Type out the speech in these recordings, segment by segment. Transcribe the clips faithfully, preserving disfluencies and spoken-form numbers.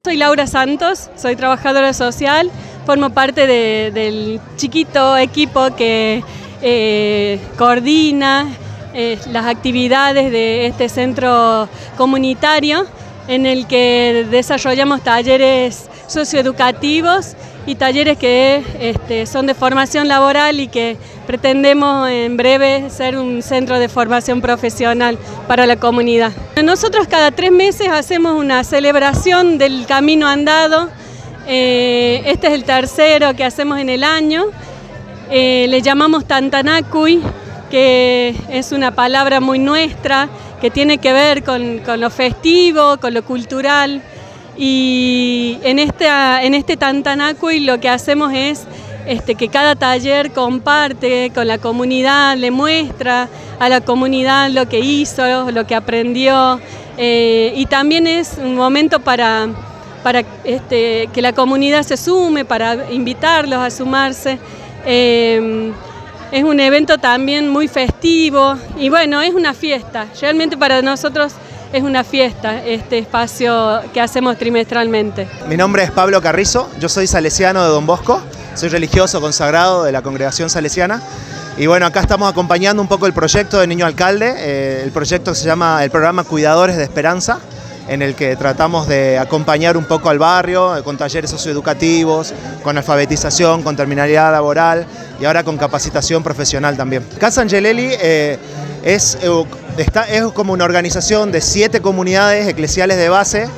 Soy Laura Santos, soy trabajadora social, formo parte de, del chiquito equipo que eh, coordina eh, las actividades de este centro comunitario en el que desarrollamos talleres socioeducativos y talleres que este, son de formación laboral y que pretendemos en breve ser un centro de formación profesional para la comunidad. Nosotros cada tres meses hacemos una celebración del camino andado. Eh, este es el tercero que hacemos en el año. Eh, le llamamos Tantanacuy, que es una palabra muy nuestra, que tiene que ver con, con lo festivo, con lo cultural. Y en, esta, en este Tantanacuy lo que hacemos es este, que cada taller comparte con la comunidad, le muestra a la comunidad lo que hizo, lo que aprendió, eh, y también es un momento para, para este, que la comunidad se sume, para invitarlos a sumarse. Eh, es un evento también muy festivo y bueno, es una fiesta, realmente para nosotros es una fiesta este espacio que hacemos trimestralmente. Mi nombre es Pablo Carrizo, yo soy salesiano de Don Bosco, soy religioso consagrado de la congregación salesiana y bueno, acá estamos acompañando un poco el proyecto de Niño Alcalde, eh, el proyecto que se llama el programa Cuidadores de Esperanza, en el que tratamos de acompañar un poco al barrio con talleres socioeducativos, con alfabetización, con terminalidad laboral y ahora con capacitación profesional también. Casa Angelelli eh, es, eh, está, es como una organización de siete comunidades eclesiales de base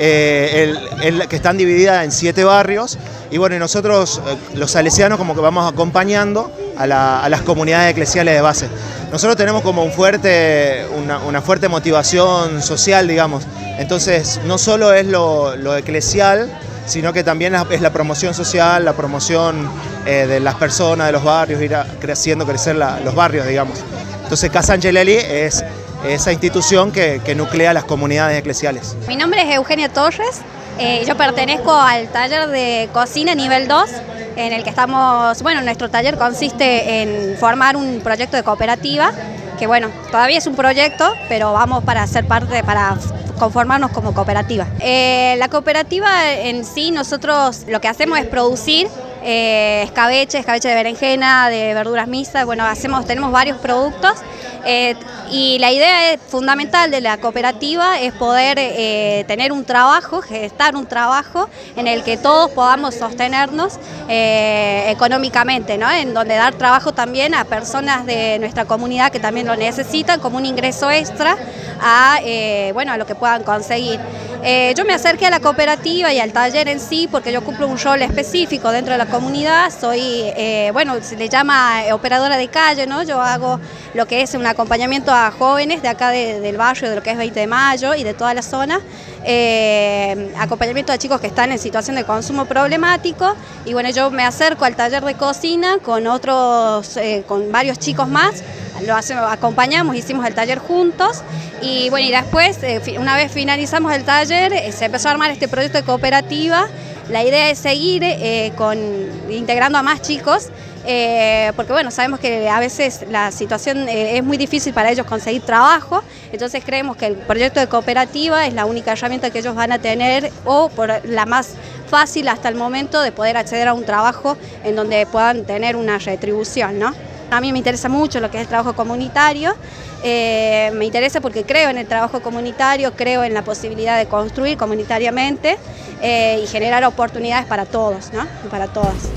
eh, el, el, que están divididas en siete barrios y bueno, nosotros eh, los salesianos como que vamos acompañando a, la, a las comunidades eclesiales de base. Nosotros tenemos como un fuerte, una, una fuerte motivación social, digamos. Entonces, no solo es lo, lo eclesial, sino que también es la promoción social, la promoción eh, de las personas, de los barrios, ir a, haciendo crecer la, los barrios, digamos. Entonces, Casa Angelelli es esa institución que, que nuclea las comunidades eclesiales. Mi nombre es Eugenia Torres, eh, yo pertenezco al taller de cocina nivel dos, en el que estamos, bueno, nuestro taller consiste en formar un proyecto de cooperativa, que bueno, todavía es un proyecto, pero vamos para ser parte, para conformarnos como cooperativa. Eh, la cooperativa en sí, nosotros lo que hacemos es producir eh, escabeche, escabeche de berenjena, de verduras mixtas, bueno, hacemos, tenemos varios productos. Eh, y la idea es, fundamental de la cooperativa es poder eh, tener un trabajo, gestar un trabajo en el que todos podamos sostenernos eh, económicamente, ¿no? En donde dar trabajo también a personas de nuestra comunidad que también lo necesitan como un ingreso extra a, eh, bueno, a lo que puedan conseguir. Eh, yo me acerqué a la cooperativa y al taller en sí porque yo cumplo un rol específico dentro de la comunidad, soy, eh, bueno, se le llama operadora de calle, ¿no? Yo hago lo que es un acompañamiento a jóvenes de acá de, del barrio, de lo que es veinte de mayo y de toda la zona, eh, acompañamiento a chicos que están en situación de consumo problemático y bueno, yo me acerco al taller de cocina con otros, eh, con varios chicos más, lo hacemos, acompañamos, hicimos el taller juntos y bueno, y después, eh, una vez finalizamos el taller, eh, se empezó a armar este proyecto de cooperativa. La idea es seguir eh, con, integrando a más chicos, eh, porque bueno, sabemos que a veces la situación eh, es muy difícil para ellos conseguir trabajo, entonces creemos que el proyecto de cooperativa es la única herramienta que ellos van a tener o por la más fácil hasta el momento de poder acceder a un trabajo en donde puedan tener una retribución, ¿no? A mí me interesa mucho lo que es el trabajo comunitario, eh, me interesa porque creo en el trabajo comunitario, creo en la posibilidad de construir comunitariamente eh, y generar oportunidades para todos, ¿no? Para todas.